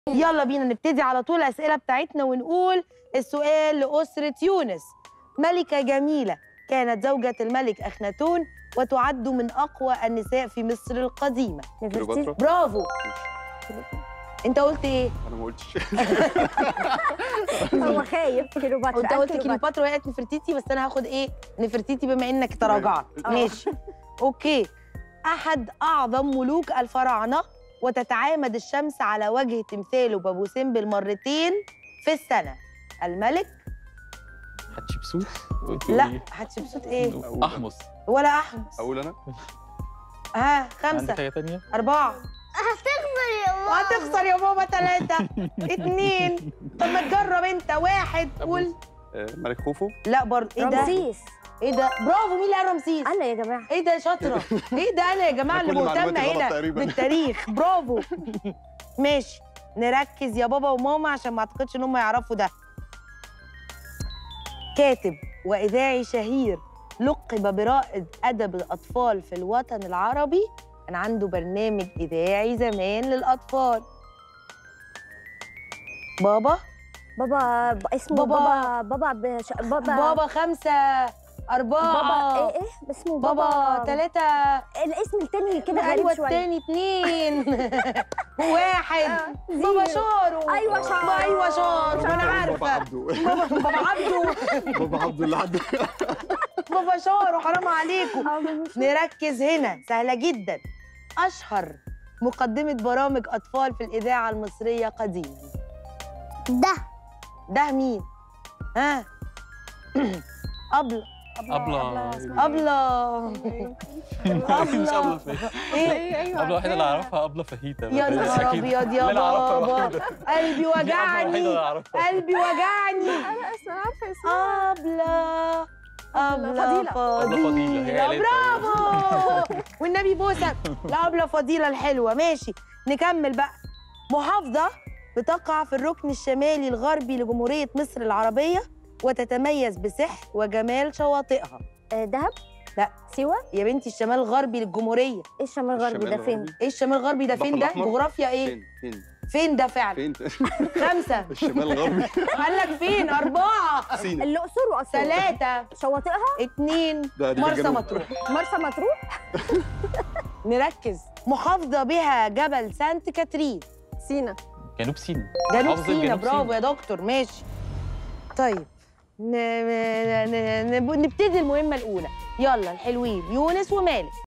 يلا بينا نبتدي على طول الأسئلة بتاعتنا ونقول السؤال لأسرة يونس. ملكة جميلة كانت زوجة الملك أخناتون وتعد من أقوى النساء في مصر القديمة. كليوباترا. برافو. أنت قلت إيه؟ أنا ما قلتش. هو خايف. كليوباترا. أنت قلت كليوباترا وقعت نفرتيتي، بس أنا هاخد إيه؟ نفرتيتي بما إنك تراجعت. ماشي. أوكي. أحد أعظم ملوك الفراعنة وتتعامد الشمس على وجه تمثاله بابو سمبل مرتين في السنة. الملك؟ حتشبسوت. لا، حتشبسوت إيه؟ أحمص. ولا أحمص. أقول أنا؟ ها، 5 عندك حاجة تانية؟ 4 هتخسر يا ماما. هتخسر يا بابا. 3 2. طب ما تجرب أنت. 1. قول. ملك خوفو. لا برضه. إيه ده؟ رمسيس. إيه ده؟ برافو. مين اللي قال رمسيس؟ انا يا جماعه. ايه ده شاطره؟ ايه ده؟ انا يا جماعه اللي كل مهتمه معلوماتي غلط هنا تقريباً. بالتاريخ. برافو. ماشي، نركز يا بابا وماما عشان ما اعتقدش ان هم يعرفوا ده. كاتب واذاعي شهير لقب برائد ادب الاطفال في الوطن العربي، كان عنده برنامج اذاعي زمان للاطفال. بابا اسمه بابا. بابا 5 4 بابا ايه اسمه بابا 3 الاسم التاني كده ايوه غريب شويه. التاني 2 1 بابا شارو. ايوه شارو. ايوه شارو. انا عارفه. بابا عبده. بابا عبده. بابا عبده اللي عنده. بابا شارو. حرام عليكم. نركز هنا، سهله جدا. اشهر مقدمه برامج اطفال في الاذاعه المصريه قديما. ده مين؟ ها؟ أبلة. أبلة. مش أبلة فهيتة. ايه؟ أبلة الوحيدة اللي أعرفها أبلة فهيتة. يا نهار أبيض يا بابا. قلبي وجعني. قلبي وجعني. انا عارفه اسمها. أبلة فضيلة. برافو. والنبي بوسك. لا، أبلة فضيلة الحلوة. ماشي، نكمل بقى. محافظة بتقع في الركن الشمالي الغربي لجمهورية مصر العربية وتتميز بسحر وجمال شواطئها. دهب. لا. سيوه. يا بنتي الشمال الغربي للجمهورية. ايه الشمال الغربي ده فين؟ ايه الشمال الغربي ده فين؟ ده البحر الأحمر. جغرافيا ايه؟ فين ده فعلا؟ فين؟ 5 الشمال الغربي. قال لك فين؟ 4 سينا. الاقصر واسوان. 3 شواطئها 2 ده في مرسى الجنوب. مطروح. مرسى مطروح. نركز. محافظة بها جبل سانت كاترين. سينا. جنوب سينا. جنوب محافظة سينا. جنوب برافو سينا. يا دكتور. ماشي. طيب نبتدي المهمة الأولى. يلا الحلوين يونس ومالك.